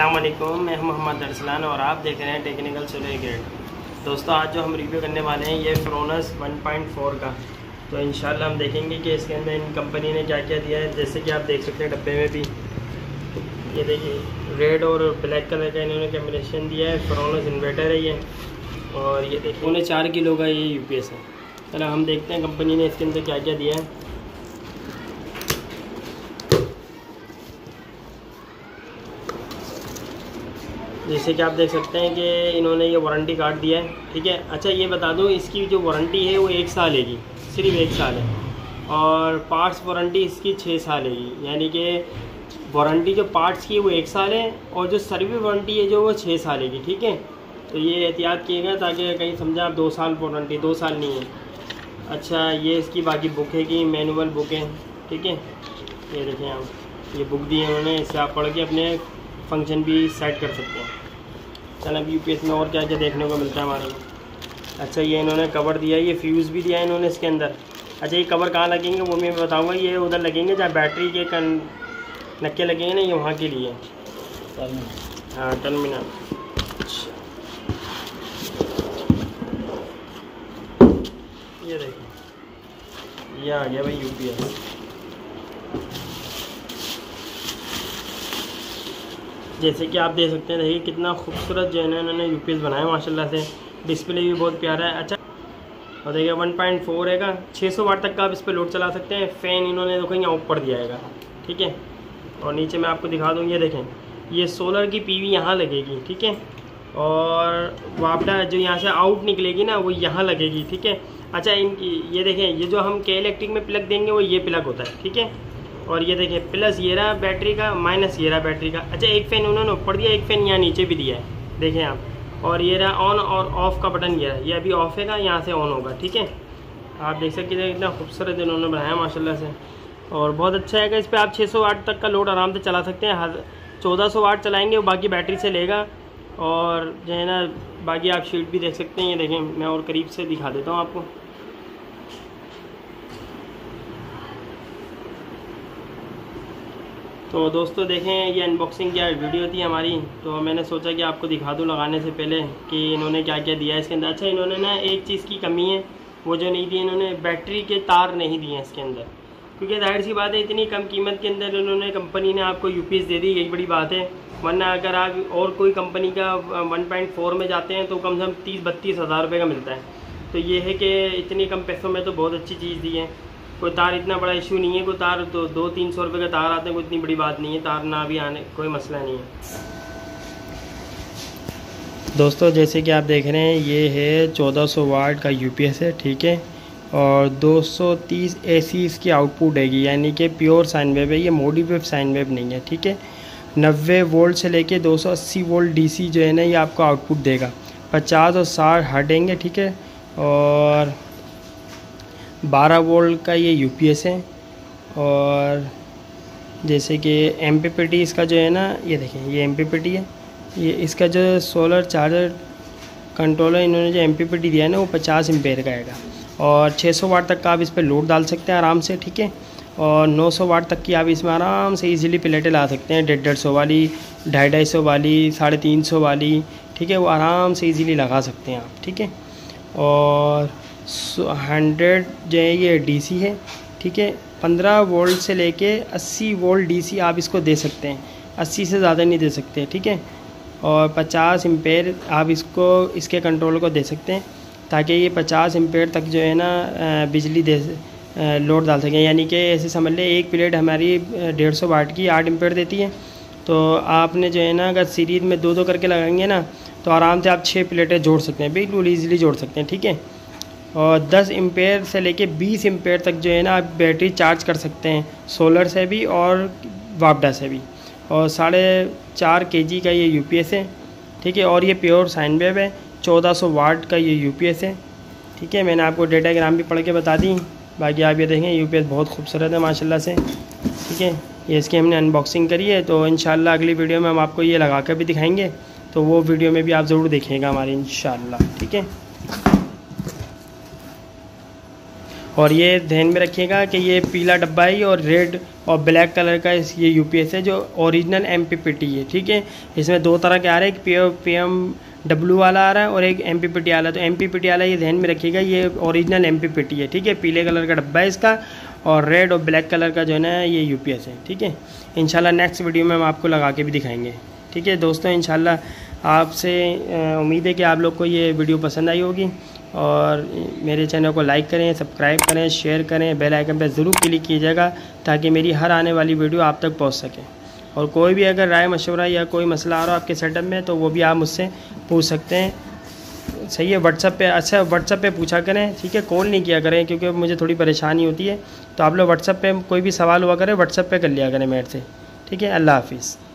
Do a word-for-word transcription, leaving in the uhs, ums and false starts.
अस्सलाम वालेकुम, मैं हूं मोहम्मद अरसलान और आप देख रहे हैं टेक्निकल सोलर ग्रेड। दोस्तों, आज जो हम रिव्यू करने वाले हैं ये फ्रोनस वन पॉइंट फोर का। तो इंशाल्लाह हम देखेंगे कि इसके अंदर इन कंपनी ने क्या क्या दिया है। जैसे कि आप देख सकते हैं डब्बे में भी ये देखिए रेड और ब्लैक कलर का इन्होंने कम्बिनेशन दिया है। फ्रोनस इन्वर्टर है ये, और ये देखिए उन्हें चार किलो का ये यू पी एस है। चलो हम देखते हैं कंपनी ने इसके अंदर क्या क्या दिया है। जैसे कि आप देख सकते हैं कि इन्होंने ये वारंटी कार्ड दिया है, ठीक है। अच्छा ये बता दूं, इसकी जो वारंटी है वो एक साल है, सिर्फ एक साल है, और पार्ट्स वारंटी इसकी छः साल है। यानी कि वारंटी जो पार्ट्स की है वो एक साल है, और जो सर्विस वारंटी है जो वो छः साल है, ठीक है। तो ये एहतियात किएगा ताकि कहीं समझा आप दो साल वारंटी, दो साल नहीं है। अच्छा ये इसकी बाकी बुक है कि मैनुअल बुक है, ठीक है। ये देखें आप, ये बुक दी है उन्होंने, इससे आप पढ़ के अपने फंक्शन भी सेट कर सकते हैं। चल अब यूपीएस में और क्या क्या देखने को मिलता है हमारे को। अच्छा ये इन्होंने कवर दिया है, ये फ्यूज़ भी दिया है इन्होंने इसके अंदर। अच्छा ये कवर कहाँ लगेंगे वो मैं बताऊंगा। ये उधर लगेंगे जहाँ बैटरी के कन नक्के लगेंगे ना, ये वहाँ के लिए। हाँ टर्मिनल। ये देखिए ये आ गया भाई यूपीएस। जैसे कि आप देख सकते हैं, देखिए कितना खूबसूरत जो है ना इन्होंने यूपीएस बनाया माशाल्लाह से। डिस्प्ले भी बहुत प्यारा है। अच्छा और देखिए वन पॉइंट फोर है का, छः सौ वाट तक का आप इस पर लोड चला सकते हैं। फ़ैन इन्होंने देखो यहाँ ऊपर दिया है, ठीक है। और नीचे मैं आपको दिखा दूँ, ये देखें ये सोलर की पीवी यहाँ लगेगी, ठीक है। और वापडा जो यहाँ से आउट निकलेगी ना वो यहाँ लगेगी, ठीक है। अच्छा इनकी ये देखें, ये जो हम के इलेक्ट्रिक में प्लग देंगे वो ये प्लग होता है, ठीक है। और ये देखें प्लस ये रहा बैटरी का, माइनस ये रहा बैटरी का। अच्छा एक फ़ैन उन्होंने ऊपर दिया, एक फ़ैन यहाँ नीचे भी दिया है, देखें आप। और ये रहा ऑन और ऑफ़ का बटन, ये है, ये अभी ऑफ है का, यहाँ से ऑन होगा, ठीक है। आप देख सकते हैं कितना खूबसूरत इन्होंने बनाया माशाल्लाह से। और बहुत अच्छा है कि इस पर आप छः सौ वाट तक का लोड आराम से चला सकते हैं। हर चौदह सौ वाट चलाएँगे वो बाकी बैटरी से लेगा। और जो है ना बाकी आप शीट भी देख सकते हैं। ये देखें मैं और करीब से दिखा देता हूँ आपको। तो दोस्तों देखें ये अनबॉक्सिंग क्या वीडियो थी हमारी, तो मैंने सोचा कि आपको दिखा दूं लगाने से पहले कि इन्होंने क्या क्या दिया है इसके अंदर। अच्छा इन्होंने ना एक चीज़ की कमी है, वो जो नहीं दी इन्होंने, बैटरी के तार नहीं दिए हैं इसके अंदर। क्योंकि जाहिर सी बात है इतनी कम कीमत के अंदर इन्होंने कंपनी ने आपको यूपीएस दे दी, एक बड़ी बात है। वरना अगर आप और कोई कंपनी का वन पॉइंट फोर में जाते हैं तो कम से कम तीस बत्तीस हज़ार रुपये का मिलता है। तो ये है कि इतनी कम पैसों में तो बहुत अच्छी चीज़ दी है। कोई तार इतना बड़ा इशू नहीं है, कोई तार तो दो तीन सौ रुपये का तार आते हैं, कोई इतनी बड़ी बात नहीं है। तार ना भी आने कोई मसला नहीं है। दोस्तों जैसे कि आप देख रहे हैं ये है चौदह सौ वाट का यूपीएस है, ठीक है। और दो सौ तीस एसी इसकी आउटपुट हैगी, यानी कि प्योर साइन वेव है, ये मॉडिफाइड साइन वेव नहीं है, ठीक है। नब्बे वोल्ट से लेके दो सौ अस्सी वोल्ट डीसी जो है ना ये आपको आउटपुट देगा। पचास और साठ हटेंगे, ठीक है। और बारह वोल्ट का ये यूपीएस है। और जैसे कि एमपीपीटी इसका जो है ना, ये देखें ये एमपीपीटी है। ये इसका जो सोलर चार्जर कंट्रोलर इन्होंने जो एमपीपीटी दिया है ना वो पचास एम्पेयर का आएगा। और छः सौ वाट तक का आप इस पर लोड डाल सकते हैं आराम से, ठीक है। और नौ सौ वाट तक की आप इसमें आराम से इजीली प्लेटें ला सकते हैं, डेढ़ डेढ़ सौ वाली, ढाई ढाई सौ वाली, साढ़े तीन सौ वाली, ठीक है। वो आराम से इजीली लगा सकते हैं आप, ठीक है। और हंड्रेड जो है ये डीसी है, ठीक है। पंद्रह वोल्ट से लेके अस्सी वोल्ट डीसी आप इसको दे सकते हैं, अस्सी से ज़्यादा नहीं दे सकते, ठीक है। और पचास एम्पेयर आप इसको इसके कंट्रोल को दे सकते हैं ताकि ये पचास एम्पेयर तक जो है ना बिजली दे लोड डाल सकें। यानी कि ऐसे समझ लें एक प्लेट हमारी डेढ़ सौ वाट की आठ एम्पेयर देती है, तो आपने जो है ना अगर सीरीज में दो दो करके लगाएंगे ना तो आराम से आप छः प्लेटें जोड़ सकते हैं, बिल्कुल ईजिली जोड़ सकते हैं, ठीक है। और दस एम्पेयर से लेके बीस एम्पेयर तक जो है ना आप बैटरी चार्ज कर सकते हैं, सोलर से भी और वापडा से भी। और साढ़े चार के जी का ये यूपीएस है, ठीक है। और ये प्योर साइन वेव है, चौदह सौ वाट का ये यूपीएस है, ठीक है। मैंने आपको डायग्राम भी पढ़ के बता दी। बाकी आप ये देखें यूपीएस बहुत खूबसूरत है माशाल्लाह से, ठीक है। ये इसकी हमने अनबॉक्सिंग करी है, तो इंशाल्लाह अगली वीडियो में हम आपको ये लगा कर भी दिखाएँगे, तो वो वीडियो में भी आप ज़रूर देखिएगा हमारी इंशाल्लाह, ठीक है। और ये ध्यान में रखिएगा कि ये पीला डब्बा है और रेड और ब्लैक कलर का इस ये यूपीएस है जो ओरिजिनल एमपीपीटी है, ठीक है। इसमें दो तरह के आ रहे हैं, एक पी पीएम डब्ल्यू वाला आ रहा है और एक एमपीपीटी वाला। तो एमपीपीटी वाला ये ध्यान में रखिएगा, ये ओरिजिनल एमपीपीटी है, ठीक है। पीले कलर का डब्बा है इसका और रेड और ब्लैक कलर का जो है ना ये यूपीएस है, ठीक है। इंशाल्लाह नेक्स्ट वीडियो में हम आपको लगा के भी दिखाएंगे, ठीक है दोस्तों। इंशाल्लाह आपसे उम्मीद है कि आप लोग को ये वीडियो पसंद आई होगी और मेरे चैनल को लाइक करें, सब्सक्राइब करें, शेयर करें, बेल आइकन पर ज़रूर क्लिक कीजिएगा ताकि मेरी हर आने वाली वीडियो आप तक पहुंच सके। और कोई भी अगर राय मशवरा या कोई मसला आ रहा हो आपके सेटअप में तो वो भी आप मुझसे पूछ सकते हैं, सही है। व्हाट्सअप पे, अच्छा व्हाट्सअप पे पूछा करें, ठीक है। कॉल नहीं किया करें क्योंकि मुझे थोड़ी परेशानी होती है। तो आप लोग व्हाट्सअप पे कोई भी सवाल हुआ करें व्हाट्सअप पे कर लिया करें मेरे से, ठीक है। अल्लाह हाफिज़।